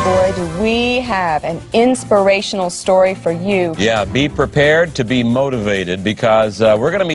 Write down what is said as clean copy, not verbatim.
boy, do we have an inspirational story for you. Yeah, be prepared to be motivated, because we're going to meet